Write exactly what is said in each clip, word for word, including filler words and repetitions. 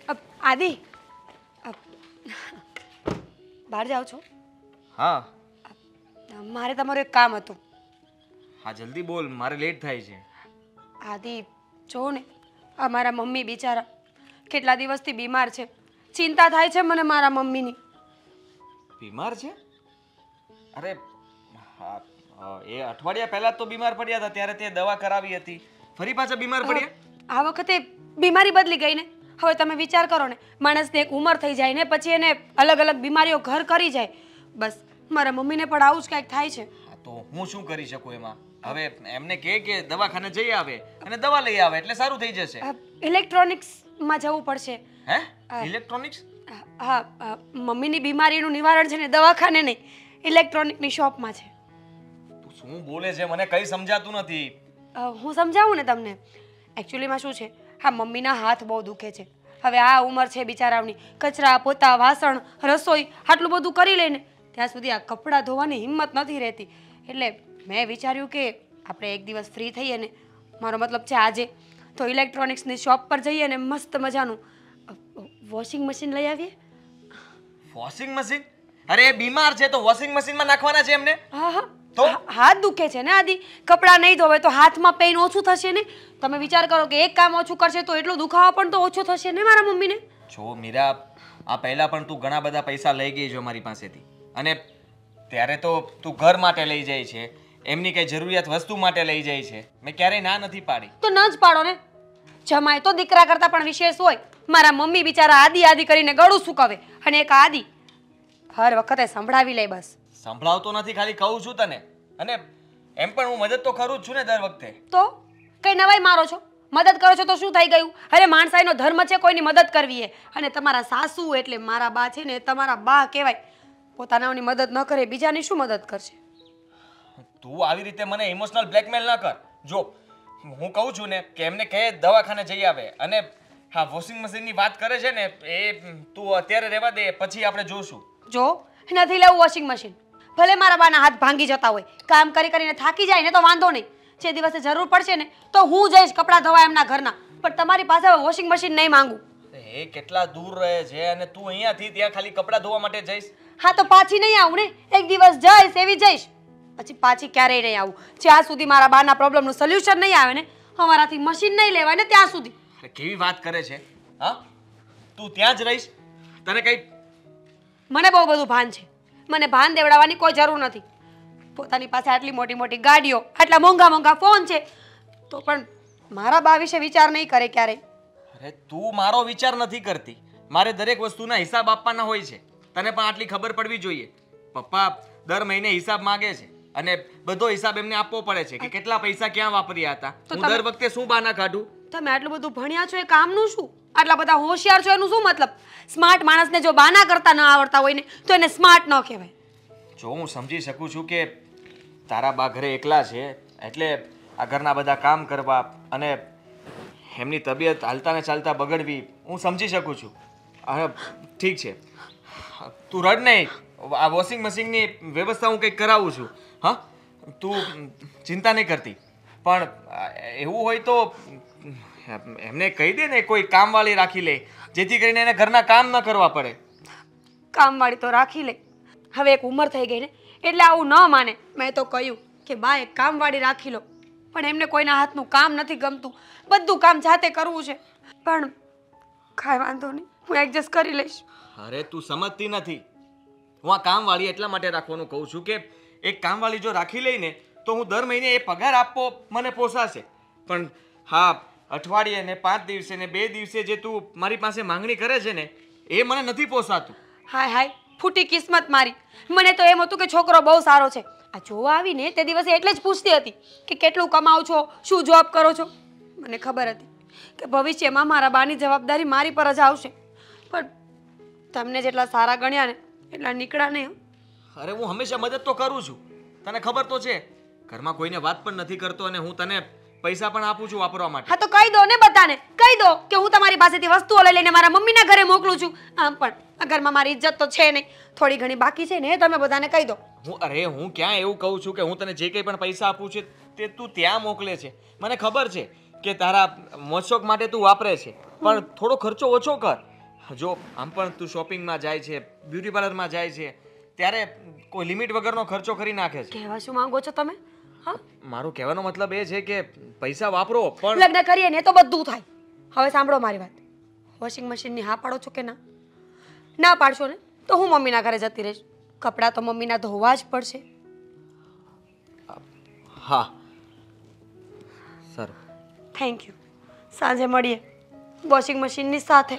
અ, આદિ અ, બહાર જાઓ છો? હા. મારે તમારું એક કામ હતું. હા જલ્દી બોલ, મારે લેટ થાય છે. આદિ જો ને, અમારા મમ્મી બિચારા કેટલા દિવસથી બીમાર છે. ચિંતા થાય છે મને મારા મમ્મીની. બીમાર છે? અરે હા, એ અઠવાડિયા પહેલા તો બીમાર પડ્યા હતા, ત્યારે તે દવા કરાવી હતી. ફરી પાછા બીમાર પડ્યા? આ વખતે બીમારી બદલી ગઈ ને. હવે તમે વિચાર કરો ને, માણસને એક ઉંમર થઈ જાય ને પછી એને અલગ અલગ બીમારીઓ ઘર કરી જાય. બસ મારા મમ્મીને પણ આવું જ કંઈક થાય છે. હા તો હું શું કરી શકું એમાં? હવે એમને કહે કે દવાખાને જઈ આવે અને દવા લઈ આવે એટલે સારું થઈ જશે. ઇલેક્ટ્રોનિક્સમાં જવું પડશે. હે? ઇલેક્ટ્રોનિક્સ? હા, મમ્મીની બીમારીનું નિવારણ છે ને દવાખાને નહીં, ઇલેક્ટ્રોનિકની શોપમાં છે. તું શું બોલે છે? મને કંઈ સમજાતું નથી. હું સમજાવું ને તમને. એકચ્યુઅલીમાં શું છે, હા મમ્મીના હાથ બહુ દુખે છે. હવે આ ઉંમર છે બિચારાઓની, કચરા પોતા વાસણ રસોઈ આટલું બધું કરી લઈને ત્યાં સુધી આ કપડાં ધોવાની હિંમત નથી રહેતી. એટલે મેં વિચાર્યું કે આપણે એક દિવસ ફ્રી થઈએ ને, મારો મતલબ છે આજે, તો ઇલેક્ટ્રોનિક્સની શોપ પર જઈએ ને મસ્ત મજાનું વોશિંગ મશીન લઈ આવીએ. Washing machine? અરે એ બીમાર છે તો વોશિંગ મશીનમાં નાખવાના છે એમને? હા હા તો હાથ દુખે છે ને આદિ, કપડાં નહીં ધોવે તો હાથમાં પેઇન ઓછું થશે ને. તમે વિચાર કરો કે એક કામ ઓછું કરશે તો એટલો દુખાવો પણ તો ઓછો થશે ને મારા મમ્મીને. જો મીરા, આ પહેલા પણ તું ઘણા બધા પૈસા લઈ ગઈ છો મારી પાસેથી, અને ત્યારે તો તું ઘર માટે લઈ જાય છે, એમની કઈ જરૂરિયાત વસ્તુ માટે લઈ જાય છે. મેં ક્યારેય ના નથી પાડી. તો ન જ પાડો ને. જમાય તો દીકરા કરતા પણ વિશેષ હોય. મારા મમ્મી બિચારા આદિ આદિ કરીને ગળું સુકાવે, અને એક આદિ હર વખતે સંભળાવી લે. બસ સંભળાવતો નથી, ખાલી કહું છું તને. અને એમ પણ હું મદદ તો કરું જ છું ને દર વખતે. તો કઈ નવાઈ મારો છો? મદદ કરો છો તો શું થઈ ગયું? અરે માણસાઈનો ધર્મ છે કોઈની મદદ કરવી. એ અને તમારા સાસુ એટલે મારા બા છે ને, તમારા બા કહેવાય. પોતાનાઓની મદદ ન કરે બીજાની શું મદદ કરશે? તું આવી રીતે મને ઇમોશનલ બ્લેકમેલ ન કર. જો હું કહું છું ને કે એમને કહે દવાખાને જઈ આવે, અને હા વોશિંગ મશીનની વાત કરે છે ને એ તું અત્યારે રહેવા દે, પછી આપણે જોશું. જો નથી લેવું વોશિંગ મશીન. ભલે મારા બાના હાથ ભાંગી જતા હોય, કામ કરી કરીને થાકી જાય ને તો વાંધો નહીં. જે દિવસે જરૂર પડશે ને તો હું જઈશ કપડાં ધોવા એમના ઘરના, પણ તમારી પાસે વોશિંગ મશીન નહીં માંગુ. એ કેટલા દૂર રહે છે અને તું અહીંયાથી ત્યાં ખાલી કપડાં ધોવા માટે જઈશ? હા તો પાછી નહીં આવું ને. એક દિવસ જઈશ એવી જઈશ, પછી પાછી ક્યારેય નહીં આવું. જ્યાં સુધી મારા બાના પ્રોબ્લેમનું સોલ્યુશન નહીં આવે ને, અમારાથી મશીન નહીં લેવાય ને ત્યાં સુધી. કેવી વાત કરે છે? હા તું ત્યાં જ રહીશ? તને કઈ? મને બહુ બધું ભાન છે. મને ભાન દેવડાવવાની કોઈ જરૂર નથી. પોતાની પાસે આટલી મોટી મોટી ગાડીઓ, આટલા મોંઘા મોંઘા ફોન છે, તો પણ મારા બા વિશે વિચાર નહીં કરે ક્યારેય. અરે તું મારો વિચાર નથી કરતી. મારે દરેક વસ્તુના હિસાબ આપવાના હોય છે. તને પણ આટલી ખબર પડવી જોઈએ. પપ્પા દર મહિને હિસાબ માંગે છે, અને બધો હિસાબ એમને આપવો પડે છે કે કેટલા પૈસા ક્યાં વાપર્યા હતા. હું દર વખતે શું બહાના કાઢું? તમે આટલું બધું ભણ્યા છો એ કામનું શું? આટલા બધા હોશિયાર છો એનું શું મતલબ? સ્માર્ટ માણસને જો બહાના કરતા ન આવડતા હોય ને તો એને સ્માર્ટ ન કહેવાય. જો હું સમજી શકું છું કે તારા બા ઘરે એકલા છે, એટલે આ ઘરના બધા કામ કરવા અને એમની તબિયત હાલતા ને ચાલતા બગડવી, હું સમજી શકું છું. હા ઠીક છે, તું રડ નહીં. આ વોશિંગ મશીનની વ્યવસ્થા હું કંઈક કરાવું છું. હા તું ચિંતા નહીં કરતી. પણ એવું હોય તો એમને કહી દે ને કોઈ કામવાળી રાખી લે, જેથી કરીને એને ઘરના કામ ન કરવા પડે. કામવાળી તો રાખી લે. હવે એક ઉંમર થઈ ગઈ ને એટલે આવું ન માને. મેં તો કહ્યું કે બા એક કામવાળી રાખી લો, પણ એમને કોઈના હાથનું કામ નથી ગમતું. બધું કામ જાતે કરવું છે. પણ કાંઈ વાંધો નહીં, હું એડજસ્ટ કરી લઈશ. અરે તું સમજતી નથી. હું આ કામવાળી એટલા માટે રાખવાનું કહું છું કે એક કામવાળી જો રાખી લઈને તો હું દર મહિને એ પગાર આપવો મને પોસાશે. પણ હા અઠવાડિયે ને પાંચ દિવસે ને બે દિવસે જે તું મારી પાસે માંગણી કરે છે ને એ મને નથી પોસાતું. હાય હાય ફૂટી કિસ્મત મારી. મને તો એમ હતું કે છોકરો બહુ સારો છે. આ જોવા આવીને તે દિવસે એટલે જ પૂછતી હતી કે કેટલું કમાવ છો, શું જોબ કરો છો. મને ખબર હતી કે ભવિષ્યમાં મારા બાની જવાબદારી મારી પર જ આવશે, પણ તમને જેટલા સારા ગણ્યા ને એટલા નીકળ્યા નહીં. અરે હું હંમેશા મદદ તો કરું છું, તને ખબર તો છે. ઘરમાં કોઈને વાત પણ નથી કરતો, અને હું તને પૈસા પણ આપું છું વાપરવા માટે. હા તો કહી દો ને બધાને, કહી દો કે હું તમારી પાસેથી વસ્તુઓ લઈ લઈને મારા મમ્મીના ઘરે મોકલું છું. આમ પણ આ ઘરમાં મારી ઇજ્જત તો છે નહીં, થોડી ઘણી બાકી છે ને, તમે બધાને કહી દો. હું અરે હું ક્યાં એવું કહું છું કે હું તને જે કંઈ પણ પૈસા આપું છું તે તું ત્યાં મોકલે છે. મને ખબર છે કે તારા મોજશોખ માટે તું વાપરે છે, પણ થોડો ખર્ચો ઓછો કર. જો આમ પણ તું શોપિંગમાં જાય છે, બ્યુટી પાર્લરમાં જાય છે, ત્યારે કોઈ લિમિટ વગરનો ખર્ચો કરી નાખે છે. કહેવા શું માંગો છો તમે? હા, મારો કહેવાનો મતલબ એ છે કે પૈસા વાપરો પણ લગ્ન કરીએ ને તો બધું થાય. હવે સાંભળો મારી વાત. વોશિંગ મશીનની હા પાડો છો કે ના? ના પાડશો ને તો હું મમ્મીના ઘરે જતી રહીશ. કપડાં તો મમ્મીના ધોવા જ પડશે. હા સારું. Thank you. સાંજે મળીએ વોશિંગ મશીનની સાથે.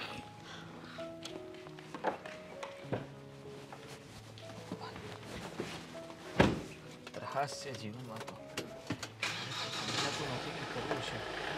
ત્રાસ છે જીવનમાં તો. સમજાતું નથી કે કરવું છે.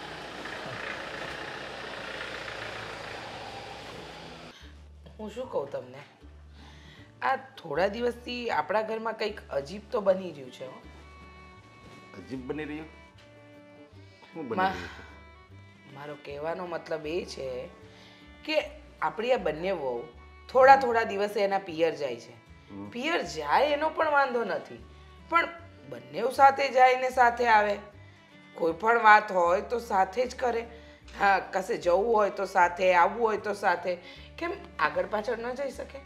હું શું કહું તમને, આ થોડા દિવસથી આપણા ઘરમાં કંઈક અજીબ તો બની રહ્યું છે હો. અજીબ બની રહ્યું? શું બની મા- રહ્યું છે? મારો કહેવાનો મતલબ એ છે કે આપણી આ બંને વહુ થોડા થોડા દિવસે એના પિયર જાય છે. પિયર જાય એનો પણ વાંધો નથી, પણ બંને સાથે જાય ને સાથે આવે. કોઈ પણ વાત હોય તો સાથે જ કરે. હા, કશે જવું હોય તો સાથે, આવવું હોય તો સાથે. કેમ આગળ પાછળ ન જઈ શકે?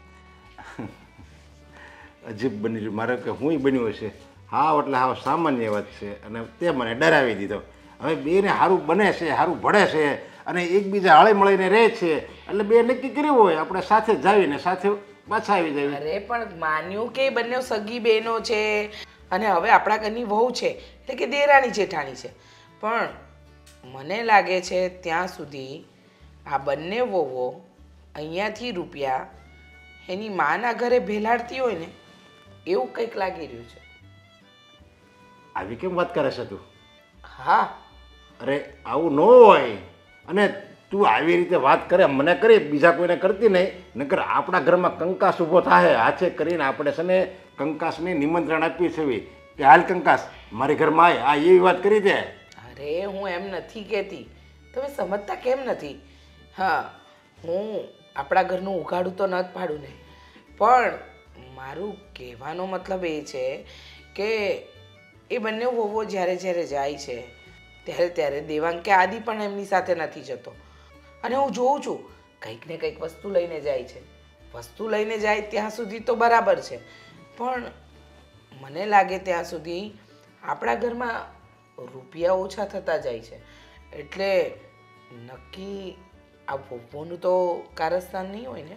અજીબ બની રહ્યું મારે કે હું બન્યું હશે. હા એટલે હા સામાન્ય વાત છે અને તે મને ડરાવી દીધો. હવે બેને સારું બને છે, સારું ભળે છે અને એકબીજા હળી મળીને રહે છે એટલે બે નક્કી કર્યું હોય આપણે સાથે જાવીને સાથે પાછા આવી જાય. અરે પણ માન્યું કે બંને સગી બહેનો છે અને હવે આપણા ઘરની વહુ છે એટલે કે દેરાણી જેઠાણી છે. પણ મને લાગે છે ત્યાં સુધી આ બંને વહુઓ અહીંયાથી રૂપિયા એની માના ઘરે ભેલાડતી હોય ને એવું કંઈક લાગી રહ્યું છે. આવી કેમ વાત કરે છે તું? હા, અરે આવું ન હોય. અને તું આવી રીતે વાત કરે મને કરી બીજા કોઈને કરતી નહીં, નકર આપણા ઘરમાં કંકાસ ઊભો થાય. હાથે કરીને આપણે છે ને કંકાસને નિમંત્રણ આપીએ છીએ કે હાલ કંકાસ મારી ઘરમાં આય. આ એવી વાત કરી દે. અરે હું એમ નથી કહેતી, તમે સમજતા કેમ નથી? હા, હું આપણા ઘરનું ઉઘાડું તો ન જ પાડું ને, પણ મારું કહેવાનો મતલબ એ છે કે એ બંને વહુઓ જ્યારે જ્યારે જાય છે ત્યારે ત્યારે દેવાંગ કે આદિ પણ એમની સાથે નથી જતો. અને હું જોઉં છું કંઈક ને કંઈક વસ્તુ લઈને જાય છે. વસ્તુ લઈને જાય ત્યાં સુધી તો બરાબર છે, પણ મને લાગે ત્યાં સુધી આપણા ઘરમાં રૂપિયા ઓછા થતા જાય છે. એટલે નક્કી આ વહુઓનું તો કારસ્તાન નહીં હોય ને?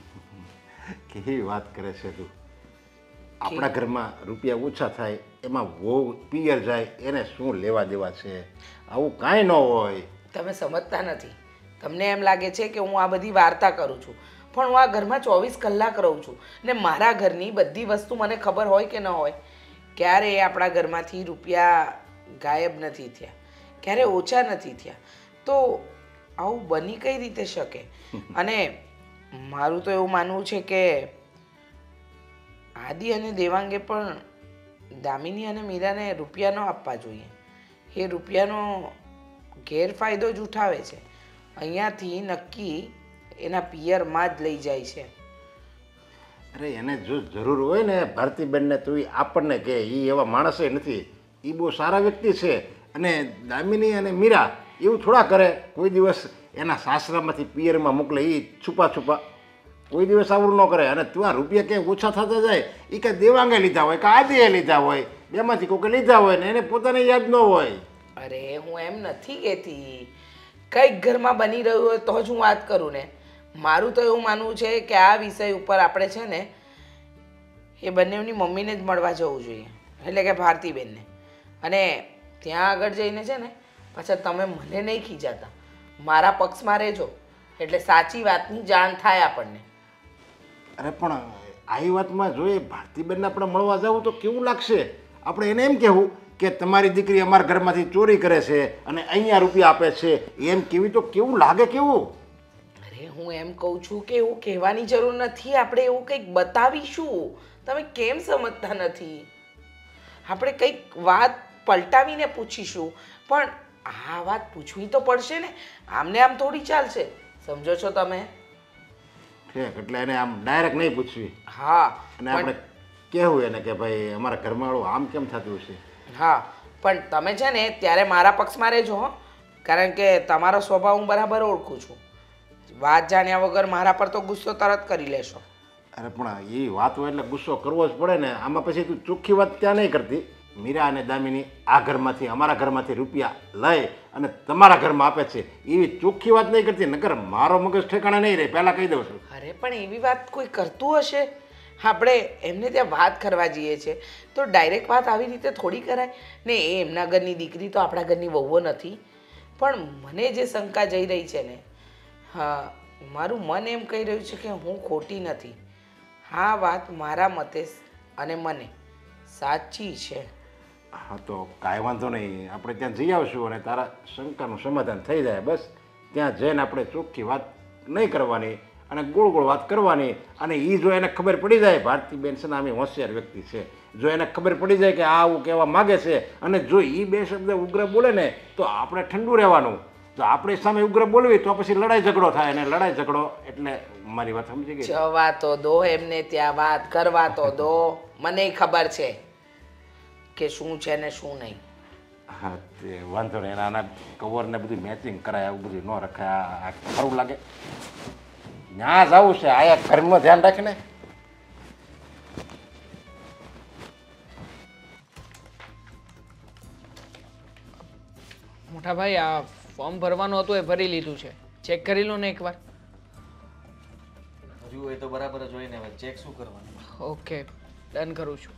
કેવી વાત કરે છે તું? આપણા ઘરમાં રૂપિયા ઓછા થાય એમાં વહુ પિયર જાય એને શું લેવા દેવા છે? આવું કાંઈ ન હોય. તમે સમજતા નથી. તમને એમ લાગે છે કે હું આ બધી વાર્તા કરું છું, પણ હું આ ઘરમાં ચોવીસ કલાક રહું છું ને મારા ઘરની બધી વસ્તુ મને ખબર હોય કે ન હોય. ક્યારે આપણા ઘરમાંથી રૂપિયા ગાયબ નથી થયા, ક્યારે ઓછા નથી થયા. તો આવું બની કઈ રીતે શકે? અને મારું તો એવું માનવું છે કે આદિ અને દેવાંગે પણ દામિની અને મીરાને રૂપિયા ન આપવા જોઈએ. એ રૂપિયાનો ગેરફાયદો જ ઉઠાવે છે. અહીંયાથી નક્કી એના પિયરમાં જ લઈ જાય છે. અરે એને જો જરૂર હોય ને ભારતીબેનને તો એ આપણને કહે. એ એવા માણસે નથી, એ બહુ સારા વ્યક્તિ છે. અને દામિની અને મીરા એવું થોડા કરે. કોઈ દિવસ એના સાસરામાંથી પિયરમાં મોકલે એ છુપા છુપા કોઈ દિવસ આવું ન કરે. અને તું આ રૂપિયા ક્યાંય ઓછા થતા જાય એ કાંઈ દેવાંગે લીધા હોય કાં આદિએ લીધા હોય, બેમાંથી કોઈ લીધા હોય ને એને પોતાને યાદ ન હોય. અરે હું એમ નથી કહેતી, કંઈક ઘરમાં બની રહ્યું હોય તો જ હું વાત કરું ને. મારું તો એવું માનવું છે કે આ વિષય ઉપર આપણે છે ને એ બંનેની મમ્મીને જ મળવા જવું જોઈએ, એટલે કે ભારતીબેનને. અને ત્યાં આગળ જઈને છે ને પાછા તમે મને નહીં ખીજાતા, મારા પક્ષમાં રહેજો એટલે સાચી વાતની જાણ થાય આપણને. અરે પણ આવી વાતમાં જોઈએ ભારતીબેનને આપણે મળવા જવું તો કેવું લાગશે? આપણે એને એમ કહેવું કે તમારી દીકરી અમારા ઘરમાંથી ચોરી કરે છે અને અહીંયા રૂપિયા આપે છે, એમ કેવી તો કેવું લાગે? કેવું? અરે હું એમ કહું છું કે એવું કહેવાની જરૂર નથી, આપણે એવું કંઈક બતાવીશું. તમે કેમ સમજતા નથી? આપણે કંઈક વાત પલટાવીને પૂછીશું, પણ આ વાત પૂછવી તો પડશે ને. આમને આમ થોડી ચાલશે, સમજો છો તમે? ઠીક, એટલે એને આમ ડાયરેક્ટ નહીં પૂછવી. હા, અને આપણે કહેવું એને કે ભાઈ અમારા ઘરમાં આમ કેમ થતું છે. હા, પણ તમે છે ને ત્યારે મારા પક્ષમાં રહેજો હો, કારણ કે તમારો સ્વભાવ હું બરાબર ઓળખું છું. વાત જાણ્યા વગર મારા પર તો ગુસ્સો તરત કરી લેશો. અરે પણ એ વાત હોય એટલે ગુસ્સો કરવો જ પડે ને. આમાં પછી તું ચોખ્ખી વાત ત્યાં નહીં કરતી. મીરા અને દામિની આ ઘરમાંથી અમારા ઘરમાંથી રૂપિયા લઈ અને તમારા ઘરમાં આપે છે એવી ચોખ્ખી વાત નહીં કરતી, નકર મારો મગજ ઠેકાણે નહીં રહે, પહેલાં કહી દઉં છું. અરે પણ એવી વાત કોઈ કરતું હશે? આપણે એમને ત્યાં વાત કરવા જઈએ છીએ તો ડાયરેક્ટ વાત આવી રીતે થોડી કરાય ને. એ એમના ઘરની દીકરી તો આપણા ઘરની વહુઓ નથી. પણ મને જે શંકા જઈ રહી છે ને, હા, મારું મન એમ કહી રહ્યું છે કે હું ખોટી નથી. હા, વાત મારા મતે અને મને સાચી છે. હા તો કાંઈ વાંધો નહીં, આપણે ત્યાં જઈ આવશું અને તારા શંકાનું સમાધાન થઈ જાય. બસ ત્યાં જઈને આપણે ચોખ્ખી વાત નહીં કરવાની અને ગોળ ગોળ વાત કરવાની. અને એ જો એને ખબર પડી જાય, ભારતીબેન છે ને આમે હોશિયાર વ્યક્તિ છે, જો એને ખબર પડી જાય કે આ આવું કહેવા માગે છે અને જો એ બે શબ્દ ઉગ્ર બોલે ને તો આપણે ઠંડુ રહેવાનું. જો આપણે સામે ઉગ્ર બોલવી તો પછી લડાઈ ઝઘડો થાય, અને લડાઈ ઝઘડો એટલે મારી વાત સમજી ગઈ? જવા તો દો એમને ત્યાં, વાત કરવા તો દો. મને ખબર છે કે શું છે ને શું નહીં. હા તે વાંધો નહીં, એના કવર ને બધું મેચિંગ કરાય, આવું બધું ન રખાય. આ ખરું લાગે ત્યાં જવું છે, આયા ઘરમાં ધ્યાન રાખીને. મોટા ભાઈ, આ ફોર્મ ભરવાનું હતું એ ભરી લીધું છે, ચેક કરી લો ને એકવાર. હજુ એ તો બરાબર જ હોય ને, હવે ચેક શું કરવાનું? ઓકે, ડન કરું છું.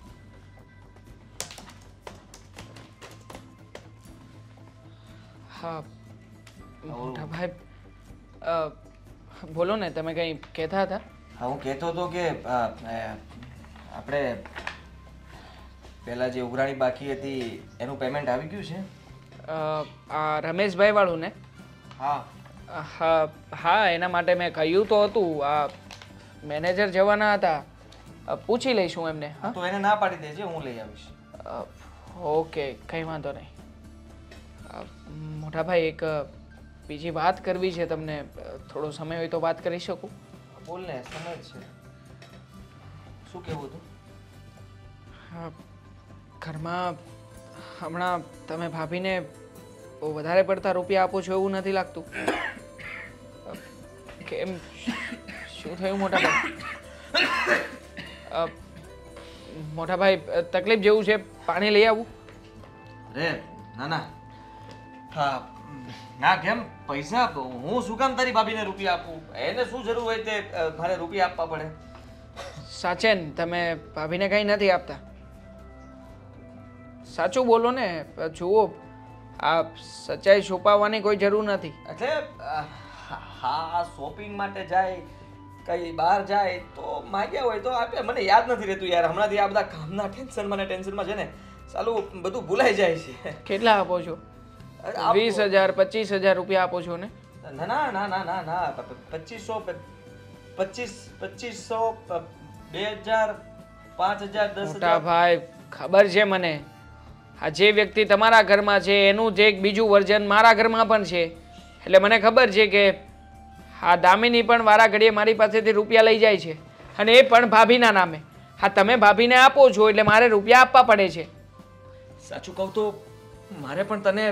હા મોટા ભાઈ, અ, બોલો ને, તમે કંઈ કહેતા હતા? હા, હું કહેતો હતો કે આ, આ, આપણે પહેલા જે ઉઘરાણી બાકી હતી એનું પેમેન્ટ આવી ગયું છે? અ, આ રમેશભાઈ વાળું ને? હા હા હા, એના માટે મેં કહ્યું તો હતું. આ મેનેજર જવાના હતા, અ, પૂછી લઈશું એમને. હા તો એને ના પાડી દેજે, હું લઈ આવીશ. અ, ઓકે, કંઈ વાંધો નહીં. અ, મોટા ભાઈ, એક અ, બીજી વાત કરવી છે તમને. અ, થોડો સમય હોય તો વાત કરી શકું? બોલ ને, સમજ છે. શું કહેવું હતું? હા, ઘરમાં હમણાં તમે ભાભીને બહુ વધારે પડતા રૂપિયા આપો છો એવું નથી લાગતું? અ, કેમ, શું થયું મોટા ભાઈ? અ, મોટા ભાઈ, અ, તકલીફ જેવું છે, પાણી લઈ આવું? રે ના ના, હા ના, કેમ પૈસા હું શું કામ તારી ભાભીને રૂપિયા આપું? એને શું જરૂર હોય તે અ, મારે રૂપિયા આપવા પડે? સાચે ને, તમે ભાભીને કંઈ નથી આપતા? સાચું બોલો ને. જુઓ, આ સચ્ચાઈ છુપાવવાની કોઈ જરૂર નથી. એટલે અ, હા, શોપિંગ માટે જાય, કઈ બહાર જાય તો માગ્યા હોય તો આપે. મને યાદ નથી રહેતું યાર, હમણાંથી આ બધા કામના ટેન્શનમાં ને ટેન્શનમાં છે ને, સાલું બધું ભૂલાઈ જાય છે. કેટલા આપો છો? અરે આપો. વીસ હજાર પચીસ હજાર રૂપિયા આપો છો ને? ના ના ના ના ના ના, પ- પ- પચીસો પ- પચીસ પચીસો પ- બે હજાર પાંચ હજાર દસ મોટા હજાર ભાઈ, ખબર છે મને. આ જે વ્યક્તિ તમારા ઘરમાં છે એનું જે એક બીજું વર્ઝન મારા ઘરમાં પણ છે. એટલે મને ખબર છે કે હા, દામિની પણ વારા ઘડીએ મારી પાસેથી રૂપિયા લઈ જાય છે, અને એ પણ ભાભીના નામે. હા, તમે ભાભીને આપો છો એટલે મારે રૂપિયા આપવા પડે છે. સાચું કહું તો મારે પણ તને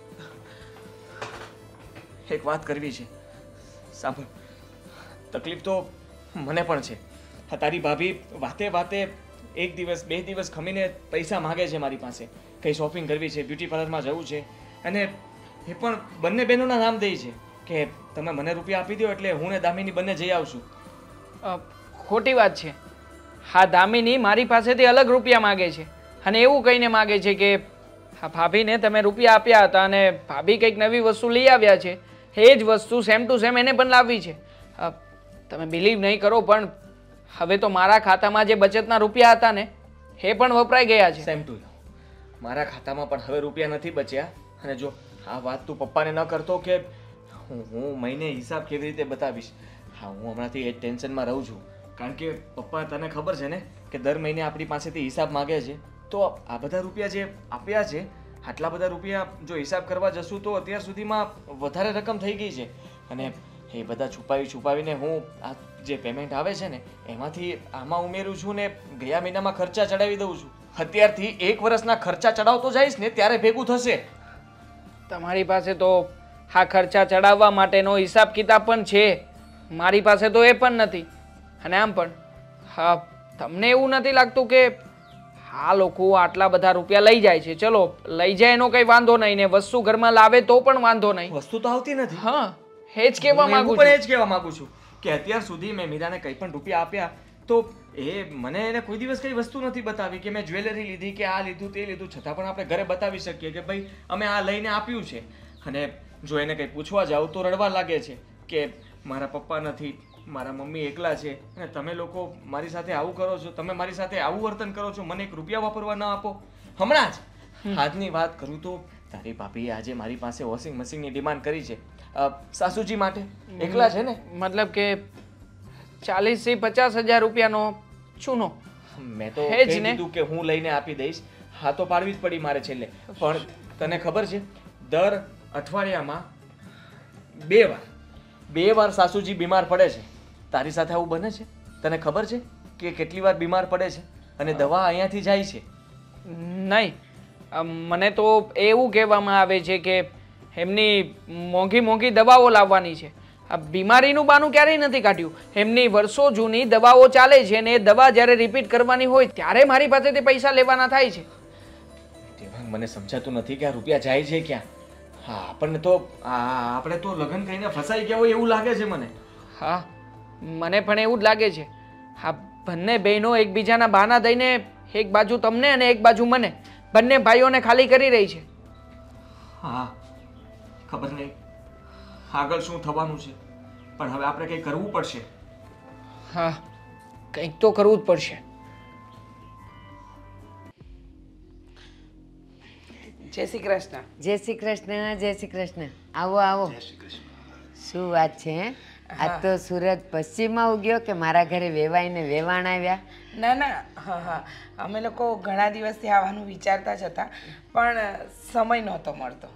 એક વાત કરવી છે. સાંભળ, તકલીફ તો મને પણ છે. હા, તારી ભાભી વાતે વાતે એક દિવસ બે દિવસ ખમીને પૈસા માગે છે મારી પાસે. કંઈ શોપિંગ કરવી છે, બ્યુટી પાર્લરમાં જવું છે, અને એ પણ બંને બહેનોના નામ દે છે કે તમે મને રૂપિયા આપી દો એટલે હું ને દામિની બંને જઈ આવશું. અ, ખોટી વાત છે. હા, દામિની મારી પાસેથી અલગ રૂપિયા માગે છે, અને એવું કહીને માગે છે કે હા, ભાભીને તમે રૂપિયા આપ્યા હતા અને ભાભી કંઈક નવી વસ્તુ લઈ આવ્યા છે, એ જ વસ્તુ સેમ ટુ સેમ એને પણ લાવવી છે. અ, તમે બિલીવ નહીં કરો પણ હવે તો મારા ખાતામાં જે બચતના રૂપિયા હતા ને એ પણ વપરાઈ ગયા છે. Same to you. મારા ખાતામાં પણ હવે રૂપિયા નથી બચ્યા. અને જો આ વાત તું પપ્પાને ન કરતો કે હું હું મહિને હિસાબ કેવી રીતે બતાવીશ. હા, હું હમણાંથી એ ટેન્શનમાં રહું છું, કારણ કે પપ્પા, તને ખબર છે ને કે દર મહિને આપણી પાસેથી હિસાબ માગે છે. તો આ બધા રૂપિયા જે આપ્યા છે, આટલા બધા રૂપિયા જો હિસાબ કરવા જશું તો અત્યાર સુધીમાં વધારે રકમ થઈ ગઈ છે. અને એ બધા છુપાવી છુપાવીને હું આ જે પેમેન્ટ આવે છે ને એમાંથી આમાં ઉમેરું છું ને ગયા મહિનામાં ખર્ચા ચડાવી દઉં છું. અત્યારથી એક વર્ષના ખર્ચા ચડાવતો જઈશ ને ત્યારે ભેગું થશે. તમારી પાસે તો આ ખર્ચા ચડાવવા માટેનો હિસાબ કિતાબ પણ છે. મારી પાસે તો એ પણ નથી. અને આમ પણ હા, તમને એવું નથી લાગતું કે આ લોકો આટલા બધા રૂપિયા લઈ જાય છે? ચલો લઈ જાય એનો કઈ વાંધો નહીં, ને વસ્તુ ઘરમાં લાવે તો પણ વાંધો નહીં. વસ્તુ તો આવતી નથી. હા, એ જ કહેવા હું માંગુ પણ છું. એ જ કહેવા માંગુ છું કે અત્યાર સુધી મેં મીરાને કંઈ પણ રૂપિયા આપ્યા તો એ મને એને કોઈ દિવસ કઈ વસ્તુ નથી બતાવી કે મેં જ્વેલરી લીધી કે આ લીધું તે લીધું. છતાં પણ આપણે ઘરે બતાવી શકીએ કે ભાઈ અમે આ લઈને આપ્યું છે. અને જો એને કંઈ પૂછવા જાવ તો રડવા લાગે છે કે મારા પપ્પા નથી, મારા મમ્મી એકલા છે, અને તમે લોકો મારી સાથે આવું કરો છો, તમે મારી સાથે આવું વર્તન કરો છો, મને એક રૂપિયા વાપરવા ન આપો. હમણાં જ આજની વાત કરું તો તારી ભાભીએ આજે મારી પાસે વોશિંગ મશીનની ડિમાન્ડ કરી છે સાસુજી માટે. એકલા છે ને, મતલબ કે ચાલીસ થી પચાસ હજાર રૂપિયાનો ચૂનો. મેં તો હે જ કહી ને. દીધું કે હું લઈને આપી દઈશ. હા તો પાડવી જ પડી મારે છેલ્લે. પણ તને ખબર છે દર અઠવાડિયામાં બે વાર બે વાર સાસુજી બીમાર પડે છે. તારી સાથે આવું બને છે? તને ખબર છે કે કેટલી વાર બીમાર પડે છે અને દવા અહીંયાથી જાય છે? નહીં, અમ, મને તો એવું કહેવામાં આવે છે કે એમની મોંઘી મોંઘી દવાઓ લાવવાની છે. આ બીમારીનું બાનું ક્યારેય નથી કાઢ્યું. એમની વર્ષો જૂની દવાઓ ચાલે છે ને એ દવા જ્યારે રિપીટ કરવાની હોય ત્યારે મારી પાસેથી પૈસા લેવાના થાય છે. દેવાંગ, મને સમજાતું નથી કે આ રૂપિયા જાય છે ક્યાં. હા, આપણને તો આ આપણે તો લગ્ન કરીને ફસાઈ ગયા હોય એવું લાગે છે મને. હા, મને પણ એવું જ લાગે છે. હા, બંને બહેનો એકબીજાના બહાના દઈને એક બાજુ તમને અને એક બાજુ મને, બંને ભાઈઓને ખાલી કરી રહી છે. હા, ખબર નહીં આગળ શું થવાનું છે, પણ હવે આપણે કંઈ કરવું પડશે. હા, કંઈક તો કરવું જ પડશે. જય શ્રી કૃષ્ણ. જય શ્રી કૃષ્ણ. જય શ્રી કૃષ્ણ. આવો આવો. શું વાત છે હે? આ તો સુરત પશ્ચિમમાં ઉગ્યો કે મારા ઘરે વેવાઈને વેવાણ આવ્યા? ના ના, હા હા, અમે લોકો ઘણા દિવસથી આવવાનું વિચારતા જ હતા પણ સમય નહોતો મળતો.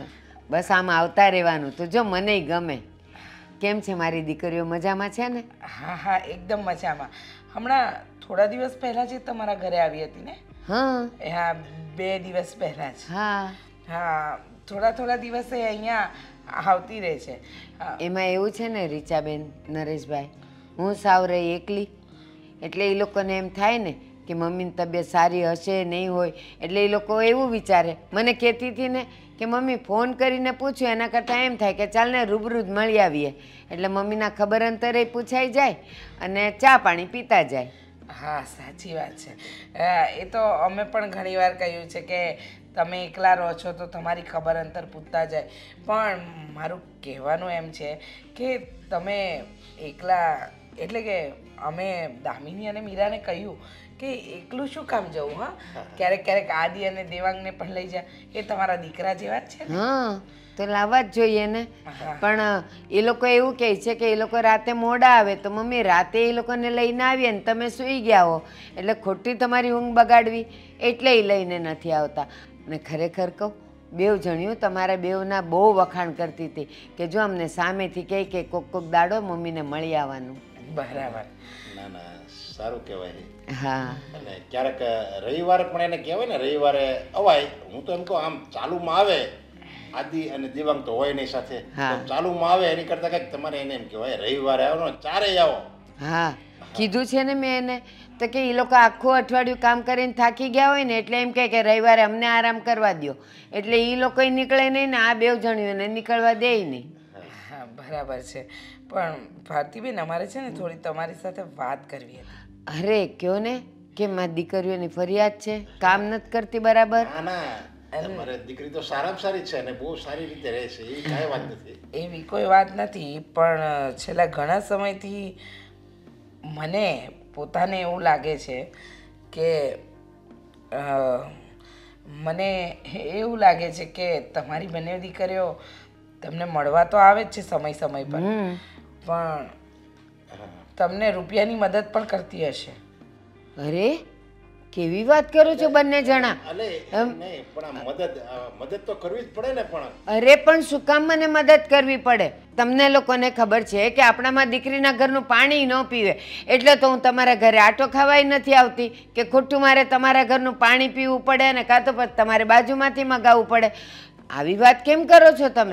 બસ આમ આવતા રહેવાનું તો જો મને ગમે. કેમ છે મારી દીકરીઓ? મજામાં છે ને? હા હા, એકદમ મજામાં. હમણાં થોડા દિવસ પહેલાં જ તમારા ઘરે આવી હતી ને? હા હા, બે દિવસ પહેલાં જ. હા. હા, થોડા થોડા દિવસે અહીંયા આવતી રહે છે. હા, એમાં એવું છે ને રીચાબેન, નરેશભાઈ, હું સાવ રહી એકલી એટલે એ લોકોને એમ થાય ને કે મમ્મીની તબિયત સારી હશે નહીં હોય એટલે એ લોકો એવું વિચારે. મને કહેતી હતી ને કે મમ્મી ફોન કરીને પૂછ્યું એના કરતાં એમ થાય કે ચાલ ને રૂબરૂ જ મળી આવીએ એટલે મમ્મીના ખબર અંતરે પૂછાઈ જાય અને ચા પાણી પીતા જાય. હા, સાચી વાત છે. હા, એ તો અમે પણ ઘણીવાર કહ્યું છે કે તમે એકલા રહો છો તો તમારી ખબર અંતર પૂછતા જાય. પણ મારું કહેવાનું એમ છે કે તમે એકલા એટલે કે અમે દામિની અને મીરાને કહ્યું કે એકલું શું કામ જવું. હા, ક્યારેક ક્યારેક આદિ અને દેવાંગને પણ લઈ જાય. એ તમારા દીકરા જેવા જ છે ને? હા, તો લાવવા જ જોઈએ ને. હા. પણ એ લોકો એવું કહે છે કે એ લોકો રાતે મોડા આવે તો મમ્મી રાતે એ લોકોને લઈને આવીએ ને તમે સૂઈ ગયા હો એટલે ખોટી તમારી ઊંઘ બગાડવી એટલે એ લઈને નથી આવતા. ને ખરેખર કહું, બેવ જણ્યું તમારા બેવના બહુ વખાણ કરતી હતી કે જો અમને સામેથી કહે કે કોક કોક દાડો મમ્મીને મળી આવવાનું. બરાબર. ના ના, સારું કહેવાય. હા અને ક્યારેક રવિવારે પણ એને કહેવાય ને રવિવારે અવાય. હું તો એમ કહું આમ ચાલુમાં આવે આદિ અને દિવાંગ તો હોય નહીં સાથે, હા. તો ચાલુમાં આવે એની કરતાં કંઈક તમારે એને એમ કહેવાય રવિવારે આવો ને ચારેય આવો. હા કીધું છે ને મેં એને તો કે એ લોકો આખું અઠવાડિયું કામ કરીને થાકી ગયા હોય ને એટલે એમ કહે કે રવિવારે અમને આરામ કરવા દો એટલે એ લોકોય નીકળે નહીં ને આ બેવ જણ્યું નીકળવા દે નહીં. હા, બરાબર છે. પણ ભારતીબેન, અમારે છે ને થોડી તમારી સાથે વાત કરવી હતી. અરે કયો ને કે મારી દીકરીઓની ફરિયાદ છે કામ નથી કરતી બરાબર. ના ના, તમારે દીકરી તો સારામાં સારી છે અને બહુ સારી રીતે રહે છે, એવી કાંઈ વાત નથી. એવી કોઈ વાત નથી પણ છેલ્લા ઘણા સમયથી મને પોતાને એવું લાગે છે કે અ, મને એવું લાગે છે કે તમારી બંને દીકરીઓ તમને મળવા તો આવે જ છે સમય સમય પર, હમ પણ તમને રૂપિયાની મદદ પણ કરતી હશે. અરે કેવી વાત કરો છો બંને જણા. અલે એમ નહીં, પણ આ મદદ આ મદદ તો કરવી જ પડે ને. પણ અરે પણ શું કામ મને મદદ કરવી પડે? તમને લોકોને ખબર છે કે આપણામાં દીકરીના ઘરનું પાણી ન પીવે એટલે તો હું તમારા ઘરે આટો ખાવાય નથી આવતી કે ખોટું મારે તમારા ઘરનું પાણી પીવું પડે અને કાં તો પછી તમારે બાજુમાંથી મગાવવું પડે. આવી વાત કેમ કરો છો તમે?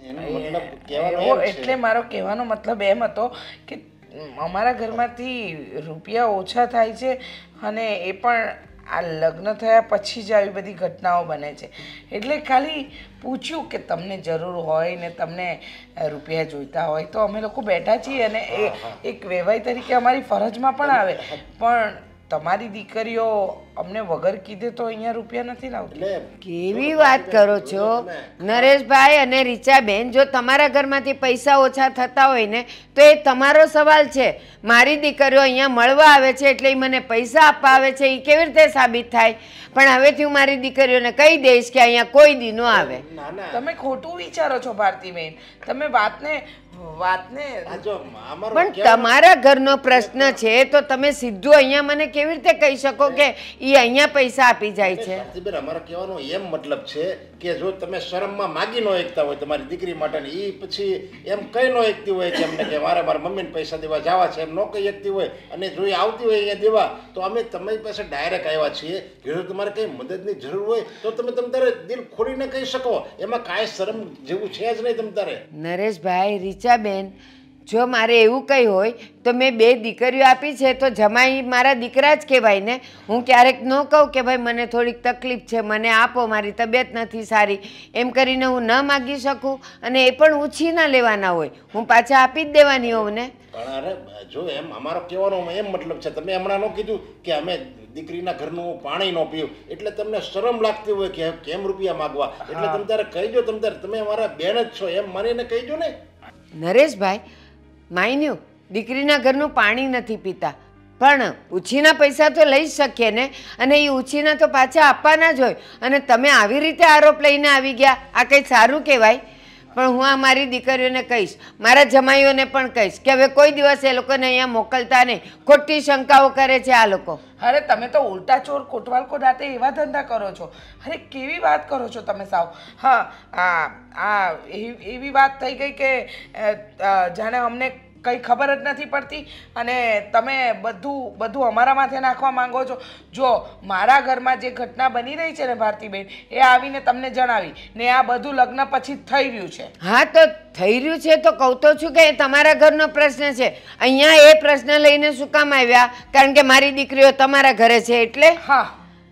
એનો મતલબ કહેવાનો એવો એમ છે. એટલે મારો કહેવાનો મતલબ એમ હતો કે અમારા ઘરમાંથી રૂપિયા ઓછા થાય છે અને એ પણ આ લગ્ન થયા પછી જ આવી બધી ઘટનાઓ બને છે એટલે ખાલી પૂછ્યું કે તમને જરૂર હોય ને તમને અ, રૂપિયા જોઈતા હોય તો અમે લોકો બેઠા છીએ અને એ એક વેવાઈ તરીકે અમારી ફરજમાં પણ આવે પણ તમારી દીકરીઓ અમને વગર કીધે તો અહીંયા રૂપિયા નથી લાવતી એટલે કેવી વાત કરો છો નરેશભાઈ અને રીચાબેન, જો તમારા ઘરમાંથી પૈસા ઓછા થતા હોય ને તો એ તમારો સવાલ છે. મારી દીકરીઓ અહીંયા મળવા આવે છે એટલે એ મને પૈસા આપવા આવે છે, એ કેવી રીતે સાબિત થાય? પણ હવેથી હું મારી દીકરીઓને કહી દઈશ કે અહીંયા કોઈ દી ન આવે. ના ના તમે ખોટું વિચારો છો ભારતીબેન. તમે વાતને વાતને આ જો અમારો પણ કહેવાનો- તમારા ઘરનો પ્રશ્ન છે તો તમે સીધું અહીંયા મને કેવી રીતે કહી શકો કે એ અહીંયા પૈસા આપી જાય છે? ભારતીબેન, અમારો કહેવાનો એમ મતલબ છે કે જો તમે શરમમાં માગી ન એકતા હોય તમારી દીકરી માટે ને એ પછી એમ કઈ ન એકતી હોય કે અમને કે મારે મારા મમ્મીને પૈસા દેવા જવા છે એમ ન કહી એકતી હોય અને જો એ આવતી હોય અહીંયા દેવા તો અમે તમારી પાસે ડાયરેક્ટ આવ્યા છીએ કે જો તમારે કંઈ મદદની જરૂર હોય તો તમે તમ તારે દિલ ખોલીને કહી શકો. એમાં કાંઈ શરમ જેવું છે જ નહીં તમ તારે. નરેશભાઈ, રીચાબેન, જો મારે એવું કંઈ હોય તો મેં બે દીકરીઓ આપી છે તો જમાઈ મારા દીકરા જ કહેવાય ને. હું ક્યારેક ન કહું કે ભાઈ મને થોડીક તકલીફ છે, મને આપો, મારી તબિયત નથી સારી, એમ કરીને હું ન માગી શકું? અને એ પણ ઉછી ના લેવાના હોય, હું પાછા આપી જ દેવાની હોઉં ને. પણ અરે જો એમ અમારો કહેવાનો એમ મતલબ છે, તમે હમણાં ન કીધું કે અમે દીકરીના ઘરનું પાણી ન પીવું એટલે તમને શરમ લાગતી હોય કે કેમ રૂપિયા માગવા, એટલે તમે તારે કહીજો, તમે તારે તમે અમારા બેન જ છો એમ માનીને કહીજો ને. નરેશભાઈ, માન્યું દીકરીના ઘરનું પાણી નથી પીતા પણ ઉછીના પૈસા તો લઈ જ શકીએ ને, અને એ ઉછીના તો પાછા આપવાના જ હોય, અને તમે આવી રીતે આરોપ લઈને આવી ગયા, આ કંઈ સારું કહેવાય? પણ હું આ મારી દીકરીઓને કહીશ, મારા જમાઈઓને પણ કહીશ કે હવે કોઈ દિવસ એ લોકોને અહીંયા મોકલતા નહીં. ખોટી શંકાઓ કરે છે આ લોકો. અરે તમે તો ઉલટા ચોર કોટવાલ કો દાતે એવા ધંધા કરો છો. અરે કેવી વાત કરો છો તમે સાવ. હા આ આ એવી એવી વાત થઈ ગઈ કે અ, અ, જાણે અમને કંઈ ખબર જ નથી પડતી અને તમે બધું બધું અમારા માથે નાખવા માંગો છો. જો મારા ઘરમાં જે ઘટના બની રહી છે ને ભારતીબેન, એ આવીને તમને જણાવી ને આ બધું લગ્ન પછી જ થઈ રહ્યું છે. હા તો થઈ રહ્યું છે તો કહું તો છું કે એ તમારા ઘરનો પ્રશ્ન છે. અહીંયા એ પ્રશ્ન લઈને શું કામ આવ્યા? કારણ કે મારી દીકરીઓ તમારા ઘરે છે એટલે. હા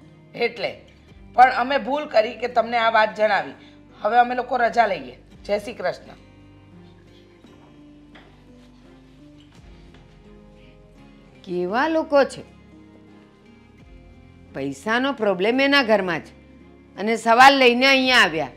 એટલે પણ અમે ભૂલ કરી કે તમને આ વાત જણાવી. હવે અમે લોકો રજા લઈએ. જય શ્રી કૃષ્ણ. કેવા લોકો છે! પૈસાનો પ્રોબ્લેમ એના ઘરમાં છે અને સવાલ લઈને અહીંયા આવ્યા.